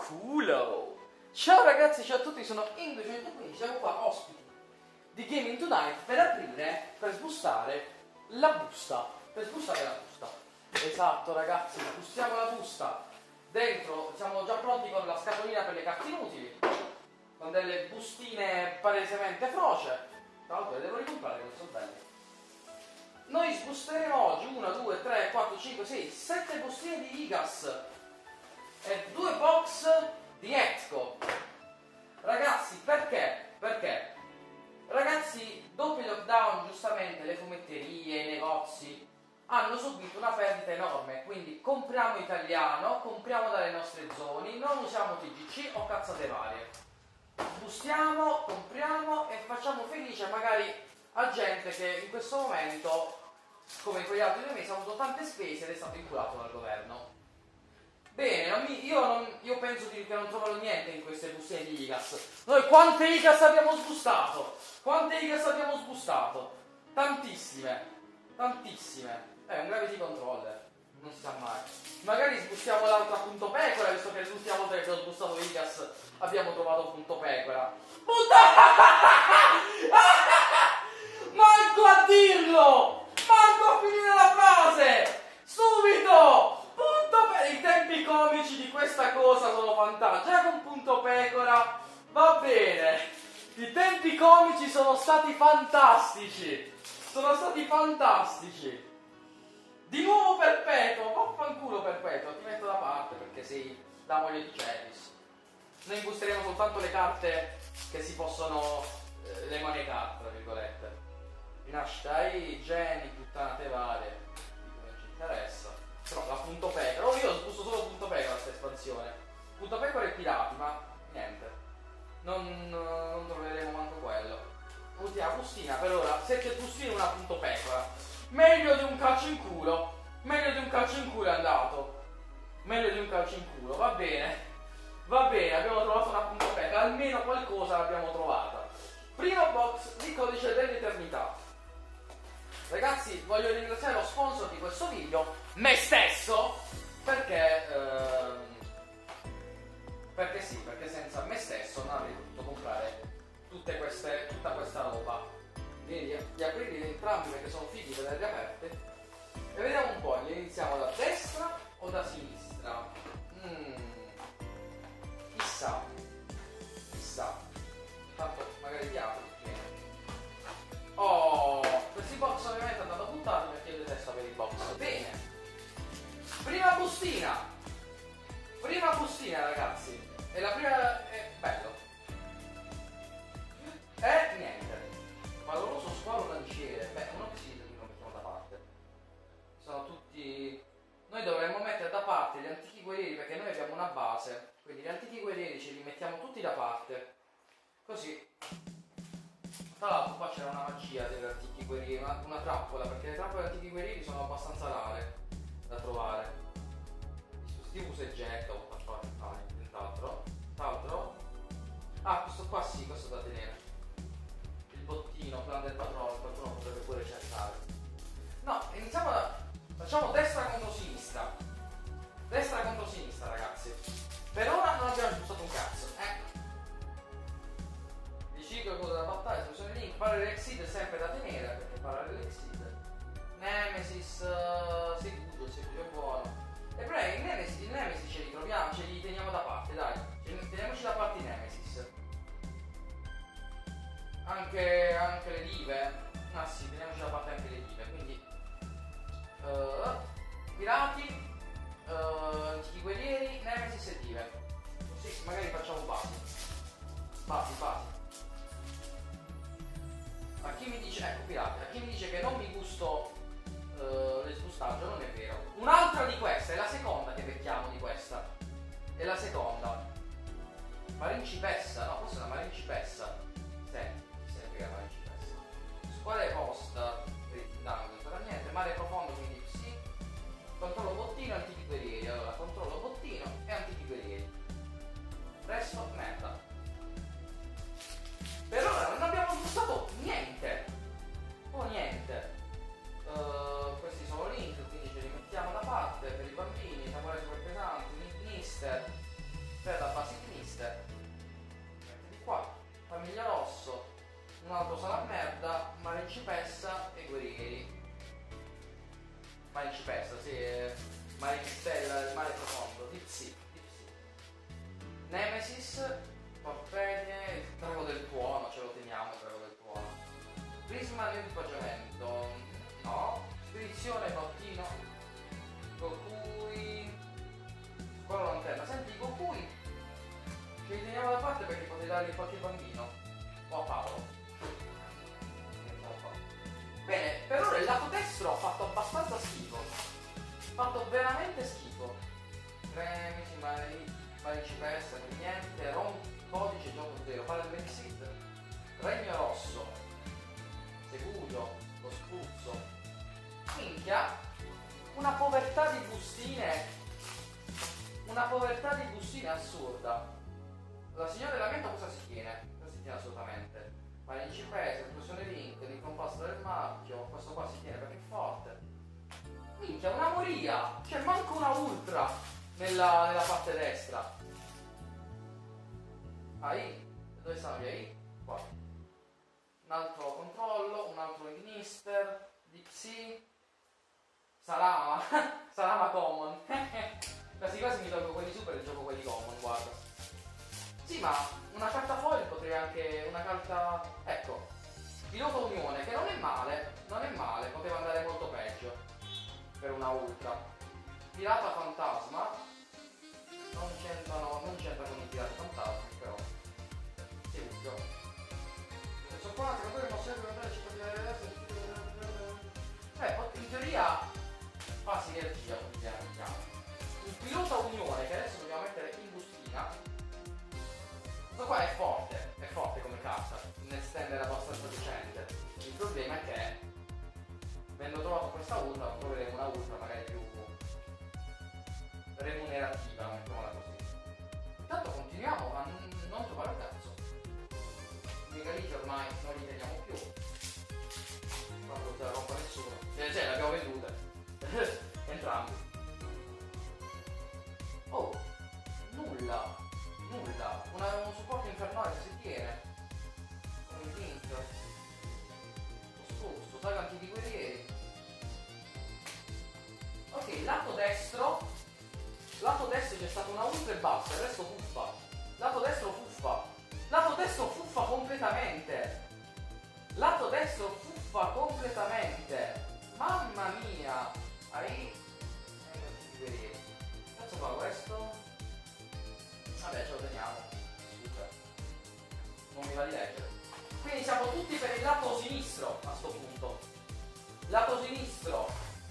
culo! Ciao ragazzi, ciao a tutti, sono In215, siamo qua ospiti di Gaming Tonight per sbustare la busta. Esatto ragazzi, bustiamo la busta. Dentro siamo già pronti con la scatolina per le carte inutili, con delle bustine palesemente froce. Tra l'altro le devo ricomprare, che sono belle. Noi sbusteremo oggi 1, 2, 3, 4, 5, 6, 7 bustine di Igas e 2 box di Ezco. Ragazzi, perché? Perché? Ragazzi, dopo il lockdown, giustamente, le fumetterie, i negozi hanno subito una perdita enorme, quindi compriamo italiano, compriamo dalle nostre zone, non usiamo TGC o cazzate varie. Bustiamo, compriamo e facciamo felice magari a gente che in questo momento, come in quegli altri 2 mesi, ha avuto tante spese ed è stato inculato dal governo. Bene, io penso che non troverò niente in queste bustine di Igas. Noi quante Igas abbiamo sbustato? Tantissime. Un Gravity Controller, non si sa mai. Magari sbustiamo l'altra punto pecora, visto che l'ultima volta che abbiamo sbustato Igas abbiamo trovato punto pecora. Manco a dirlo! Manco a finire la frase! Subito! I tempi comici di questa cosa sono fantastici. Già con punto pecora va bene. I tempi comici sono stati fantastici. Di nuovo Perpetuo. Vaffanculo Perpetuo, ti metto da parte perché sei da moglie di Celis. Noi busteremo soltanto le carte che si possono le money card, tra virgolette. Rinascitai, geni, puttanate varie. Non ci interessa. Però la punto pecora, io sbusto solo punto pecora questa espansione. Punto pecora e pirati, ma niente. Non troveremo manco quello. Ultima bustina per ora, 7 bustine e una punto pecora. Meglio di un calcio in culo. È andato. Va bene, abbiamo trovato una punto pecora, almeno qualcosa l'abbiamo trovata. Primo box di Codice dell'Eternità. Ragazzi, voglio ringraziare lo sponsor di questo video, me stesso, perché senza me stesso non avrei potuto comprare tutta questa roba. Quindi di aprirli entrambi perché sono fighi per averli aperte. E vediamo un po', iniziamo da destra o da sinistra? Chissà. Tanto magari ti apri. Oh, questi box ovviamente andranno buttati perché io detesto avere i box. Bene. Prima bustina ragazzi. E la prima è bello. Niente. Valoroso squalo lanciere. Beh, uno che si lo mettiamo da parte. Sono tutti. Noi dovremmo mettere da parte gli antichi guerrieri perché noi abbiamo una base. Quindi gli antichi guerrieri ce li mettiamo tutti da parte. Così. Tra l'altro qua c'era una magia degli antichi guerrieri, una trappola, perché le trappole degli antichi guerrieri sono abbastanza rare da trovare. Dispositivo usa e getta o nient'altro. Ah, questo qua sì, questo da tenere. Il bottino, plan del patrono, qualcuno potrebbe pure cercare. No, facciamo destra contro sinistra. Ragazzi. Per ora non abbiamo aggiustato un cazzo, Riciclo quello della battaglia, soluzione link, parallel exit è sempre da tenere, perché parallel exit. Nemesis, Segugio è buono. E però il Nemesis ce li troviamo, ce li teniamo da parte, dai. Teniamoci da parte i Nemesis. Anche le dive. Ah sì, teniamoci da parte anche le dive, quindi pirati, antichi guerrieri, Nemesis e dive. Così magari facciamo basi. A chi mi dice, ecco pirati, a chi mi dice che non mi gusto l'esbustaggio, non è vero. Un'altra di queste, è la seconda che becchiamo di questa. È la seconda. Marincipessa, no, questa è una marincipessa. Senti, se ne frega marincipessa. Squadra posta, non sarà niente, mare profondo, quindi sì. Controllo bottino, antichi guerrieri. Allora, controllo bottino e antichi guerrieri. Resto, merda. Per ora non abbiamo sbustato niente. Questi sono link, quindi ce li mettiamo da parte per i bambini, samurai super pesanti, mister. Per la Dipsy. Nemesis, torpede, il drago del tuono, ce lo teniamo il drago del tuono. Prisma di equipaggiamento, no. Spedizione Nottino, Gokui, scuola lanterna. Senti, i Gokui ce li teniamo da parte perché potrei darli a qualche bambino o a Paolo. Bene, per ora il lato destro ho fatto abbastanza schifo. Ho fatto veramente schifo. Premici, Maricipessa, niente, codice, gioco zero, fare il Brexit, Regno Rosso, Segurio, lo spruzzo. Minchia, una povertà di bustine assurda. La signora della menta cosa si tiene? Cosa si tiene assolutamente? Principessa, esplosione link, l'incompasto del marchio, questo qua si tiene perché è forte. Minchia, una moria! Cioè manco una ultra nella parte destra. AI? Dove stanno gli AI? Qua. Un altro controllo, un altro ignister, Dipsy, Salama, Salama common. Quasi quasi mi tolgo quelli super e gioco quelli common, guarda. Sì, ma una carta foil potrei anche. Una carta. Ecco. Pilota Unione, che non è male, poteva andare molto peggio. Per una ultra. Pirata Fantasma. Non c'entra con i pirati fantasmi, però. Seguito. Questo qua, secondo me non serve per in teoria fa sinergia con il piano. Un pilota Unione, che adesso dobbiamo mettere in bustina. Questo qua è forte come carta, ne stende abbastanza decente. Il problema è che, avendo trovato questa ultra, troveremo una ultra magari più remunerativa, mettiamola così. Intanto continuiamo a non trovare il cazzo. I megaliti ormai non li teniamo più. Non se la rompa nessuno. Cioè, le abbiamo vendute. Entrambi. Oh, nulla. Un supporto infernale che si tiene. Come il link. Lo sposto, saga anche di guerrieri. Ok, lato destro c'è stata una ultra e basta, il resto fuffa. Lato destro fuffa completamente. Mamma mia. Che cazzo fa questo? Vabbè, ce lo teniamo. Super. Non mi va di leggere. Quindi siamo tutti per il lato sinistro a sto punto. Lato sinistro.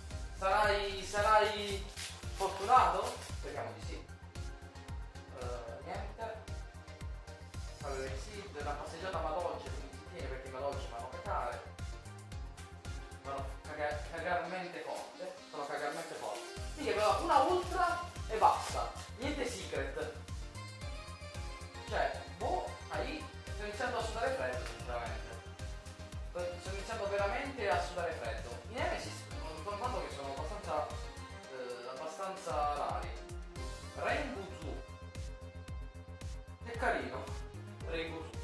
Sarai fortunato? Speriamo di sì. Niente. Allora, l'exit, una passeggiata madolce, quindi si tiene perché i madolci vanno a cacare. Vanno cagarmente forte. Sono cagarmente forti. Quindi però una ultra e basta. Niente secret. Cioè, sto iniziando a sudare freddo, sinceramente. Sto iniziando veramente a sudare freddo. I Nemesis, sto notando che sono abbastanza rari. Rainbow Zoo. Che carino. Rainbow Zoo.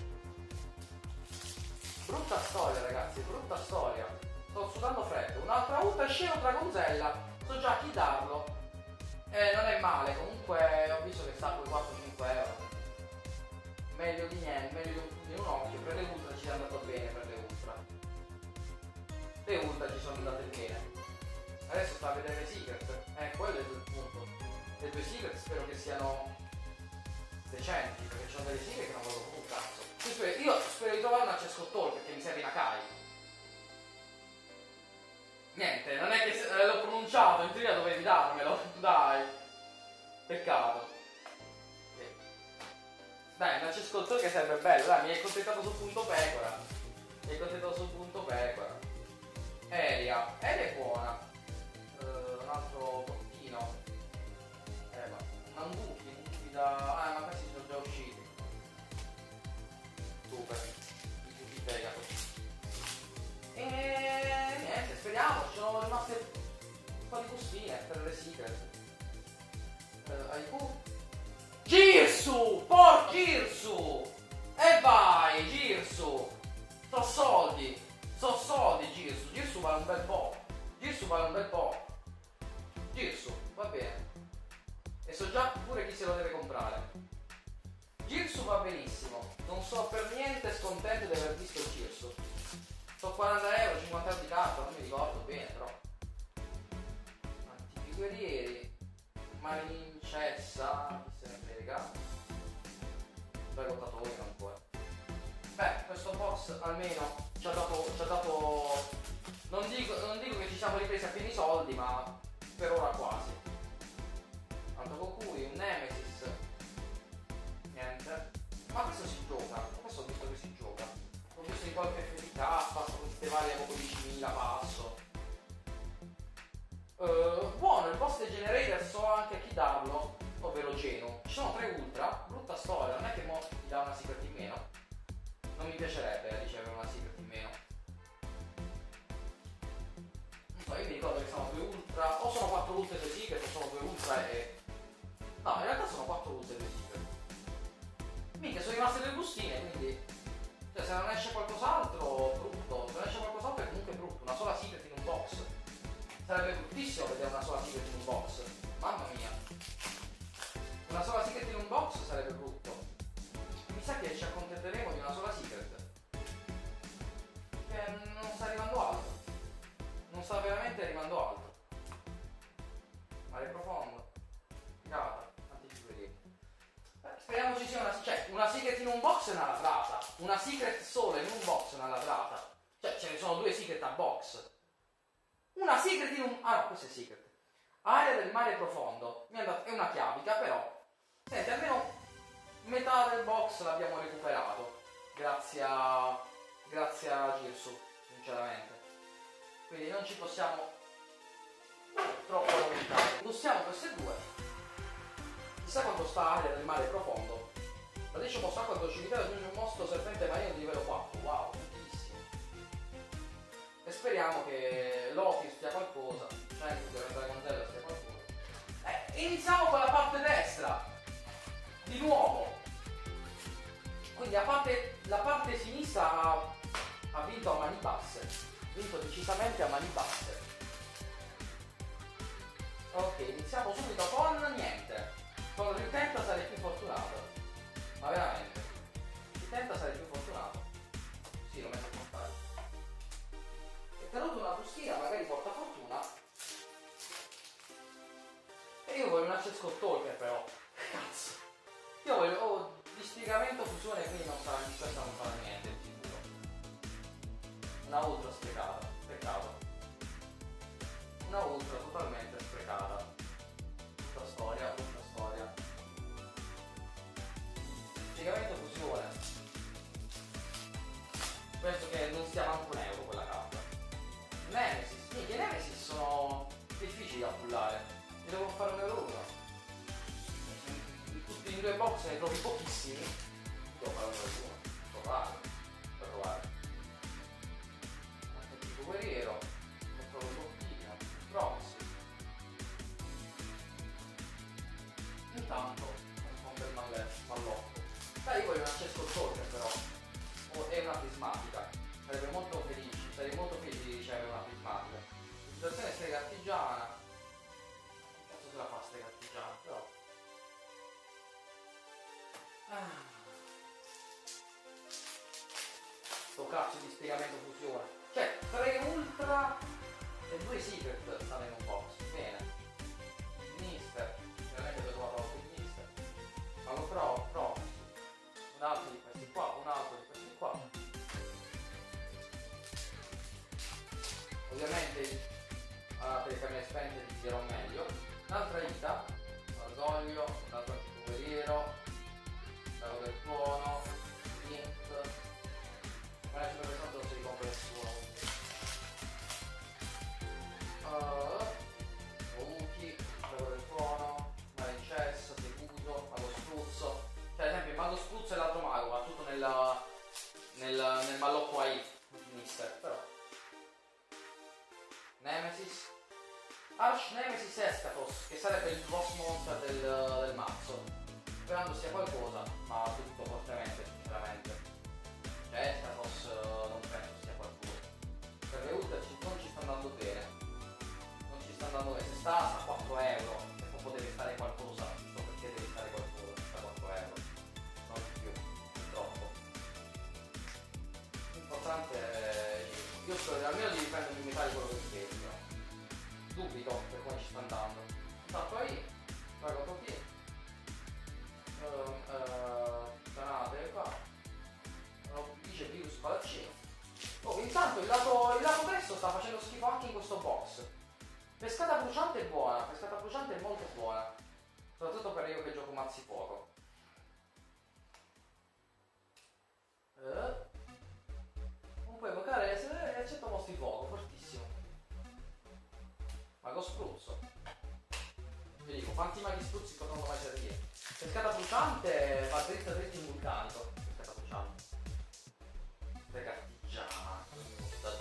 Brutta storia, ragazzi, brutta storia. Sto sudando freddo. Un'altra ultra scena Dragonzella. So già a chi darlo. Non è male, comunque ho visto che sta con 4-5 euro. Meglio di niente, meglio di un occhio. Per le ultra ci è andato bene, per le ultra. Le ultra ci sono andate bene. Adesso sta a vedere le secret. Quello è il punto. Le due secret spero che siano decenti, perché ci sono delle secret che non voglio proprio un cazzo. Io spero di trovare una Cescottol perché mi serve una Kai. Niente, non è che l'ho pronunciato, in teoria dovevi darmelo. Dai. Peccato. Dai, una Cescottol che serve bello, dai, mi hai accontentato sul punto pecora. Elia è buona. Un altro bottino. Un buchi da. Ma questi sono già usciti. Super. I buchi fegato. E niente, speriamo, ci sono rimaste un po' di bustine per le secret. Girsu! Por Girsu! E vai, Girsu! So soldi, Girsu. Girsu vale un bel po'. Girsu, va bene. E so già pure chi se lo deve comprare. Girsu va benissimo, non so per niente scontento di aver visto il Girsu. So 40 euro, 50 euro di carta, non mi ricordo bene però. Antichi guerrieri, Marincessa, chi se ne frega. Dai lottatori non può. Beh, questo box almeno ci ha dato non dico che ci siamo ripresi a pieni soldi, ma per ora quasi. Tanto Gokui, un Nemesis. Niente. Ma questo si gioca, questo ho visto che si gioca. Ho visto in qualche FTK, queste varie poco 10.000 passo. Buono, il boss dei generator so anche a chi darlo, ovvero Geno. Ci sono 3 ultra, brutta storia, non è che mo gli dà una secret in meno. Non mi piacerebbe ricevere una secret in meno. Non so, io mi ricordo che sono 2 ultra, o sono 4 ultra e 2 secret, o sono 2 ultra e... No, in realtà sono 4 ultra e 2 secret. Minchia, sono rimaste 2 bustine, quindi... Cioè, se non esce qualcos'altro, brutto. Se non esce qualcos'altro è comunque brutto. Una sola secret in un box. Sarebbe bruttissimo vedere una sola secret in un box. Mamma mia. Una sola secret in un box sarebbe brutto. Mi sa che ci accontenteremo di una sola secret. Che non sta arrivando altro. Non sta veramente arrivando altro. Mare profondo. Pirata. Antichi. Speriamo ci sia una secret in un box è una latrata. Una secret solo in un box è una latrata. Cioè ce ne sono 2 secret a box. Una secret in un... Ah no, questo è secret. Area del mare profondo. Mi è andata... È una chiavica però. Senti, almeno metà del box l'abbiamo recuperato. Grazie a Girsu, sinceramente. Quindi non ci possiamo troppo lamentare. Bussiamo queste 2. Chissà quanto sta area del mare profondo. La dice mostra quando cimitero aggiunge un mostro serpente marino di livello 4. Wow, tantissimo. E speriamo che Loki stia qualcosa. Cioè che deve andare con Zelda stia qualcosa. Iniziamo con la parte destra. Di nuovo. Quindi la parte sinistra ha vinto a mani basse. Ha vinto decisamente a mani basse. Ok, iniziamo subito con niente. Con Ritenta sarei più fortunato. Ma veramente. Ritenta sarei più fortunato. Sì, lo metto a contare. E tenuto una bustina, magari porta fortuna. E io voglio un access talker però. Cazzo. Io voglio... Oh, dispiegamento fusione, quindi non sarà in questa non farà niente, sicuro. Una ultra sprecata. Peccato. Una ultra totalmente sprecata. Brutta storia. Spiegamento fusione. Penso che non stia manco un euro quella carta. Nemesis. Minchia, i Nemesis sono difficili da pullare. Li devo fare un euro uno. Tutti i 2 box ne trovi pochissimi. Devo fare un euro uno. Provare. Anche tipo guerriero. Non trovo un bottino. Proxy. Intanto non per mallotto. Dai, io voglio un accesso talker però. È una prismatica. Sarei molto felice di ricevere una prismatica. Situazione strega artigiana. Che cazzo se la fa strega artigiana? Però. Sto cazzo di spiegamento fusione. Cioè, 3 ultra e 2 secret stanno in un box. Bene. Minister. Veramente devo trovare il minister. Ma lo provo. Un altro di questi qua, un altro di questi qua. Ovviamente alla telecamere spente ti dirò meglio. Un'altra vita, orgoglio, un altro antico guerriero, lago del tuono, Link. Ma è super pesante, non si ricompra nessuno. Muki, lago del tuono, Marincesso, Tecuso, mago spruzzo. Cioè ad esempio il mago spruzzo e l'altro mago va tutto nel mallocco AI Mister, però. Nemesis. Arch Nemesis Escatos, che sarebbe il boss monster del mazzo. Sperando sia qualcosa, ma tutto fortemente, sinceramente. Cioè Escatos non penso sia qualcosa. Per le ultra non ci sta andando bene. Non ci sta andando bene. Se sta a 4 euro, e poi potrebbe stare qualcosa. mazzi fuoco. Non puoi evocare se accetta mostri fuoco, fortissimo. Mago spruzzo. Vi dico, quanti maghi spruzzi potranno mai servire? Pescata bruciante va dritta dritta in vulcanico. Pescata bruciante. Queste cartigiane, da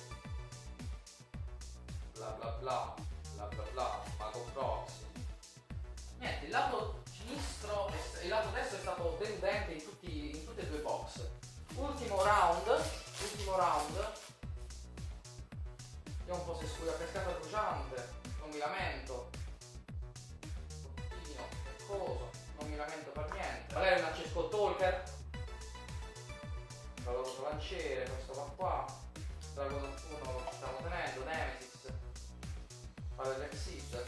bla bla bla, bla bla bla, mago proxy. Niente, il lato sinistro e il lato destro è stato deludente in tutte e due box. Ultimo round. Vediamo un po' se scusa pescata bruciante, non mi lamento. Pochino, coso, non mi lamento per niente. Magari un Accesco Talker. Valoroso lanciere, questo qua. Dragon 1 lo stiamo tenendo, Nemesis. Fare l'Exit.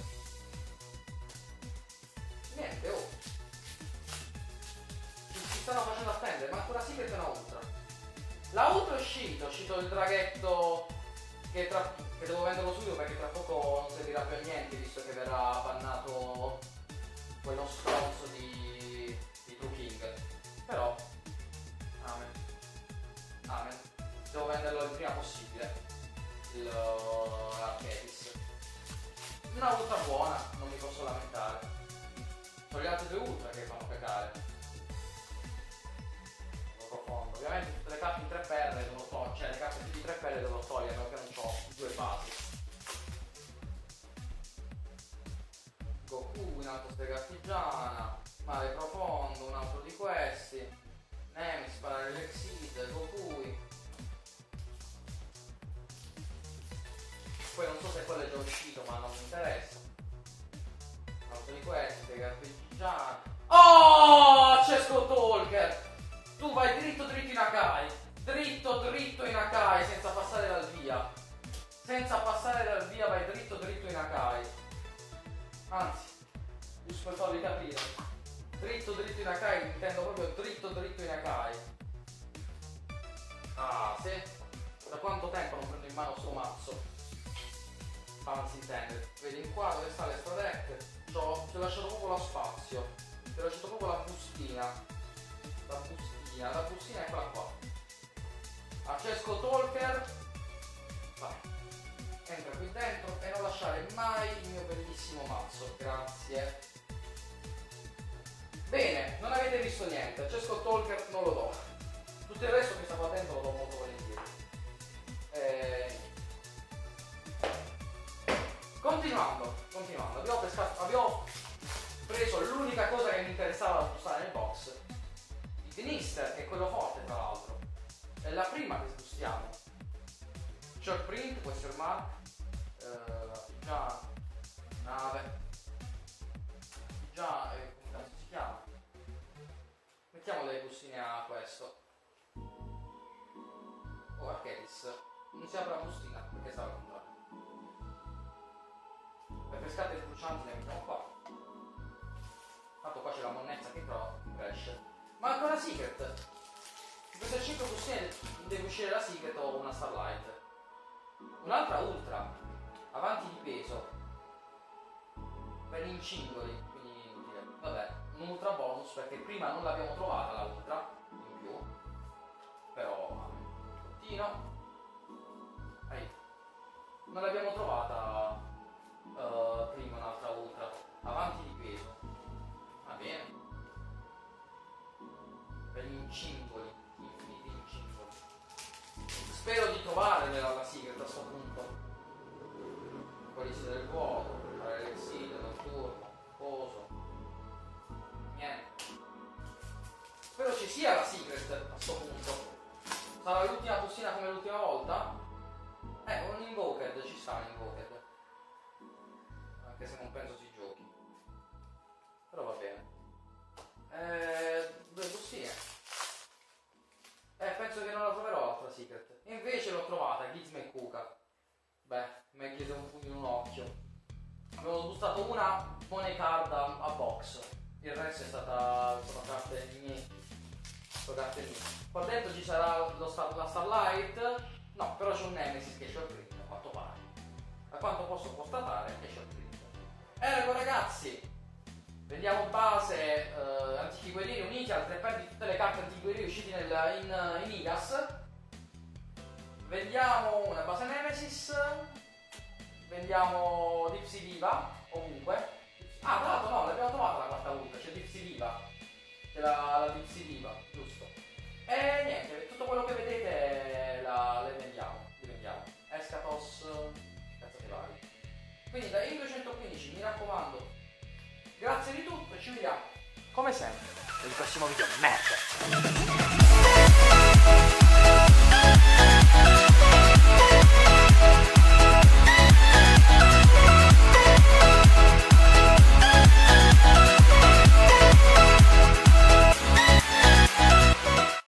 Niente, oh. Ci stanno facendo attendere, ma ancora Secret e una Ultra. La Ultra è uscito il draghetto che devo venderlo subito perché tra poco non servirà più a niente visto che verrà bannato quello stronzo di True King. Però amen. Devo venderlo il prima possibile l'Archetis. Una Ultra buona, non mi posso lamentare. Sono gli altri due Ultra che fanno cacare. Profondo. Ovviamente tutte le carte in 3 perle devo togliere, cioè le carte più di 3 perle devo togliere perché non ho 2 basi. Goku, un altro strega artigiana, mare profondo, un altro di questi, Nemesis, sparare l'Exid, Goku. Poi non so se quello è già uscito ma non mi interessa. Un altro di questi, strega artigiana. Oh! Accesco Talker! Tu vai dritto in Akai, dritto in Akai senza passare dal via. Senza passare dal via vai dritto in Akai. Anzi, giusto per farvi capire. Dritto in Akai, intendo proprio dritto in Akai. Ah, sì? Da quanto tempo non prendo in mano sto mazzo? Fancy intendere. Vedi in qua dove sta l'extra deck? Ti ho lasciato proprio lo spazio. Ti ho lasciato proprio la bustina. La bustina è quella qua. Accesco Talker. Vai. Entra qui dentro e non lasciare mai il mio bellissimo mazzo. Grazie. Bene, non avete visto niente. Accesco Talker non lo do. Tutto il resto che sta facendo lo do molto volentieri. Continuando. Abbiamo preso l'unica cosa che mi interessava da spostare nel box. Gnister, che è quello forte tra l'altro, è la prima che sbustiamo. Short print, question mark, artigiano, nave, artigiano, come cazzo si chiama? Mettiamo delle bustine a questo. Oh, Archetis, non si apre la bustina perché stava al contrario. Le pescate brucianti le mettiamo qua. Tanto qua c'è la monnezza che però cresce. Ma ancora Secret! In queste 5 bustine deve uscire la Secret o una Starlight. Un'altra Ultra, avanti di peso, per gli incingoli, quindi inutile. Vabbè, un Ultra bonus perché prima non l'abbiamo trovata la Ultra, in più. Però, continuo. Non l'abbiamo trovata prima un'altra Ultra, avanti di peso. Va bene. Per gli incingoli, infiniti incingoli. Spero di trovare la Secret a sto punto. Polizia del vuoto, fare l'exilio, notturno, coso. Niente. Spero ci sia la Secret a sto punto. Sarà l'ultima bustina come l'ultima volta? Un Invoked, ci sta un Invoked. Anche se non penso si giochi. Però va bene. 2 bustine. Penso che non la troverò l'altra Secret. E invece l'ho trovata, Gizmo e Kuka. Beh, mi chiede un pugno in un occhio. Abbiamo sbustato una money card a box. Il resto è sono carte mie. Qua dentro ci sarà la Starlight. No, però c'è un Nemesis che è short print, a quanto pare. A quanto posso constatare è short print. Ecco ragazzi, Vendiamo base antichi guerrieri uniti, altre parti di tutte le carte antichi guerrieri usciti in IGAS. Vendiamo una base Nemesis. Vendiamo Dipsy Viva, ovunque. Ah, tra l'altro no, l'abbiamo trovata la quarta ultra, c'è Dipsy Viva. C'è la Dipsy Viva, giusto. E niente, tutto quello che vedete le vendiamo. Escatos, cazzate vari. Quindi da In215, mi raccomando, grazie di tutto e ci vediamo come sempre nel prossimo video. Merda!